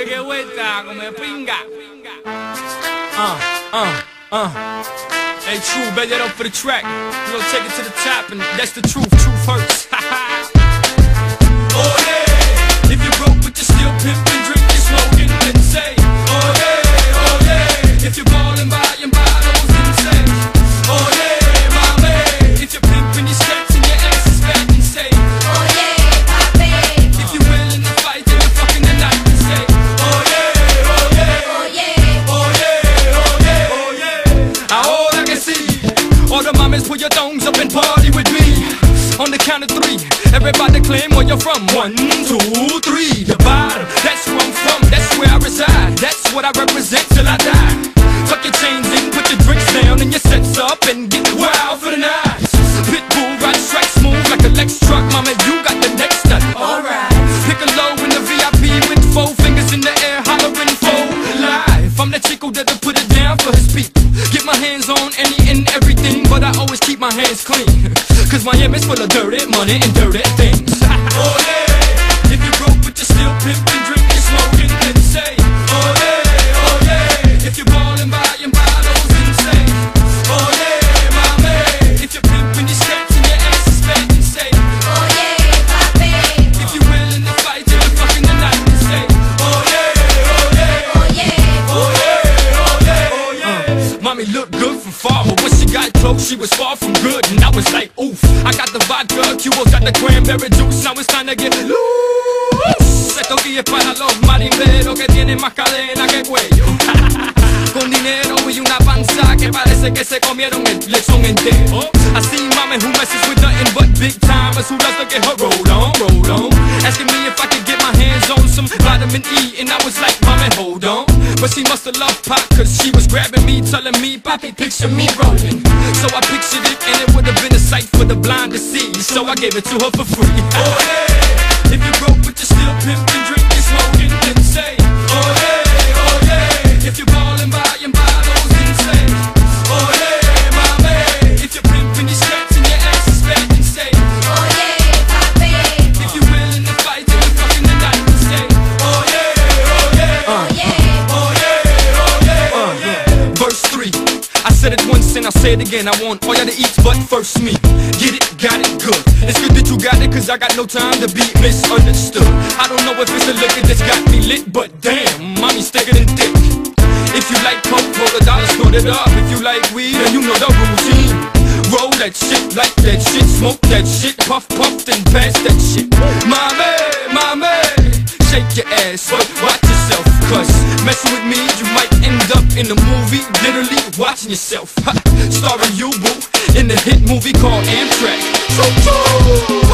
que vuelta, come pinga. Hey, true, bet that up for the track. You know, take it to the top, and that's the truth. Truth hurts. Oh yeah, if you're broke but you're still pimping, drinking, smoking, then say, oh yeah, if you're ballin', buying bottles, then say, oh yeah, my man. If you're pimping your skirts and your ass is fat, then say, oh yeah, papi. If you're willing to fight, then you're fucking the night, then say, oh yeah, oh yeah, oh yeah, oh yeah, oh yeah, oh yeah. Ahora que sí, all the mamas put your thumbs up and party with me. On the count of three, everybody claim where you're from. 1, 2, 3, the bottom. That's where I'm from, that's where I reside. That's what I represent till I die. Tuck your chains in, put your drinks down and your sets up and get wild for the night. Pitbull ride strike smooth like a Lex truck. Mama, you got the next nut. Alright. Pick a low in the VIP with 4 fingers in the air, hollering for life. I'm the chico that'll put it down for his people. Get my hands on any and everything, but I always keep my hands clean. Cause Miami's full of dirty money and dirty things. Oh yeah, if you're broke but you're still pimping, drinking, smoking, then say, oh yeah, if you're ballin', buying bottles, then say, oh yeah, my man. If you're pimping your skirts and your ass is fat, then say, oh yeah, papi. If you're willing to fight till you're fucking the night, then say, oh yeah, oh yeah, oh yeah, oh yeah, oh yeah, oh yeah. Mommy looked good from far, but when she got close, she was far from good, and I was like, oof. I got the vodka, Cubo's got the cranberry juice. Now it's time to get loose. Esto aquí es para los marineros que tienen más cadena que cuello. Con dinero y una panza que parece que se comieron el lechón entero. I see mama who messes with nothing but big timers who loves to get her roll on, roll on. Asking me if I could get my hands on some vitamin E, and I was like, mama, hold on. But she must have loved pop, cause she was grabbing me, telling me, Poppy, picture me rolling. So I pictured it, and it would have been a sight for the blind to see. So I gave it to her for free. Oh yeah, if you're broke but you're still pimping, drinking, smoking, then say, oh yeah, if you're ballin', buying bottles, then say, oh yeah, my man. If you're pimping your skirts and your ass is fat, then say, oh yeah, papi. If you're willing to fight till you're fucking the night, then say, oh yeah, oh yeah, oh yeah, oh yeah, oh yeah, oh yeah. Verse 3, I said it once and I'll say it again. I want all y'all to eat, but first me. Get it, got it, good. It's good that you got it, cause I got no time to be misunderstood. I don't know if it's the liquor that's got me lit, but damn, mommy's thicker than thick. If you like coke, roll $1, snort it up. If you like weed, then you know the routine. Roll that shit, like that shit, smoke that shit, puff, puff, then pass that shit. Mommy, shake your ass, but watch yourself, cause messing with me, you might end up in a movie, literally watching yourself. Starring you, boo, in the hit movie called Amtrak. Choo-choo.